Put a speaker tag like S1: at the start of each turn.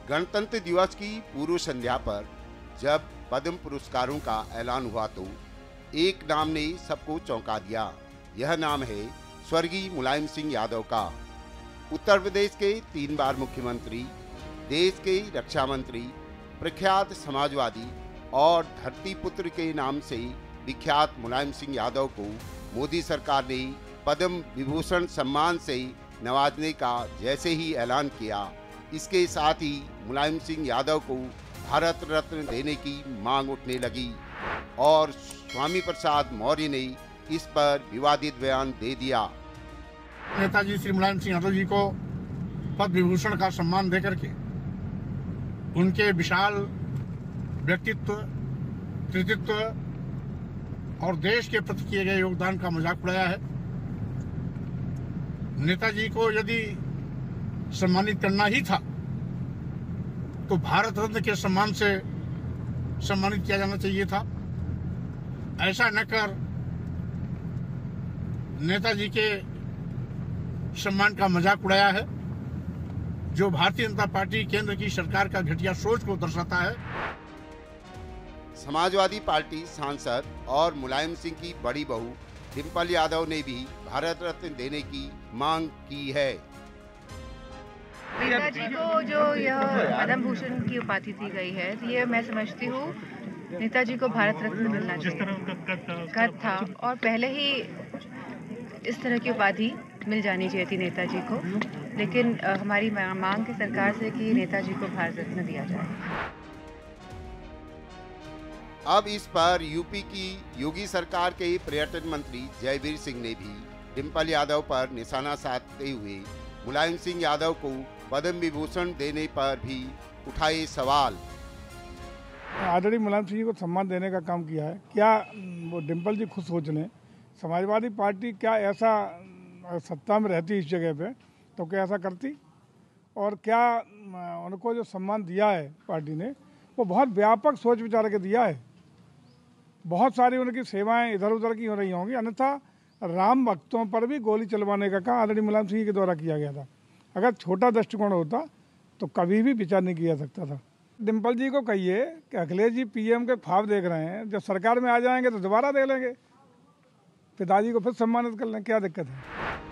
S1: गणतंत्र दिवस की पूर्व संध्या पर जब पद्म पुरस्कारों का ऐलान हुआ तो एक नाम ने सबको चौंका दिया। यह नाम है स्वर्गीय मुलायम सिंह यादव का। उत्तर प्रदेश के 3 बार मुख्यमंत्री, देश के रक्षा मंत्री, प्रख्यात समाजवादी और धरती पुत्र के नाम से विख्यात मुलायम सिंह यादव को मोदी सरकार ने पद्म विभूषण सम्मान से नवाजने का जैसे ही ऐलान किया, इसके साथ ही मुलायम सिंह यादव को भारत रत्न देने की मांग उठने लगी और स्वामी प्रसाद मौर्य ने इस पर विवादित बयान दे दिया।
S2: नेताजी श्री मुलायम सिंह यादव जी को पद्म विभूषण का सम्मान देकर के उनके विशाल व्यक्तित्व, कृतित्व और देश के प्रति किए गए योगदान का मजाक उड़ाया है। नेताजी को यदि सम्मानित करना ही था तो भारत रत्न के सम्मान से सम्मानित किया जाना चाहिए था। ऐसा न कर नेताजी के सम्मान का मजाक उड़ाया है, जो भारतीय जनता पार्टी केंद्र की सरकार का घटिया सोच को दर्शाता है।
S1: समाजवादी पार्टी सांसद और मुलायम सिंह की बड़ी बहू डिंपल यादव ने भी भारत रत्न देने की मांग की है।
S3: नेताजी को जो यह पद्म भूषण की उपाधि दी गई है, ये मैं समझती हूँ नेताजी को भारत रत्न मिलना चाहिए। कद था और पहले ही इस तरह की उपाधि मिल जानी चाहिए थी नेताजी को, लेकिन हमारी मांग है सरकार से कि नेताजी को भारत रत्न दिया जाए।
S1: अब इस पर यूपी की योगी सरकार के पर्यटन मंत्री जयवीर सिंह ने भी डिंपल यादव पर निशाना साधते हुए मुलायम सिंह यादव को पद्म विभूषण देने पर भी उठाए सवाल।
S4: आदरणीय मुलायम सिंह जी को सम्मान देने का काम किया है, क्या वो डिंपल जी खुद सोच लें। समाजवादी पार्टी क्या ऐसा सत्ता में रहती इस जगह पे तो क्या ऐसा करती, और क्या उनको जो सम्मान दिया है पार्टी ने वो बहुत व्यापक सोच विचार के दिया है। बहुत सारी उनकी सेवाएं इधर उधर की हो रही होंगी, अन्यथा राम भक्तों पर भी गोली चलवाने का काम आदरणीय मुलायम सिंह के द्वारा किया गया था। अगर छोटा दृष्टिकोण होता तो कभी भी विचार नहीं किया सकता था। डिंपल जी को कहिए कि अखिलेश जी पीएम के ख्वाब देख रहे हैं, जब सरकार में आ जाएंगे तो दोबारा दे लेंगे, पिताजी को फिर सम्मानित कर लें, क्या दिक्कत है।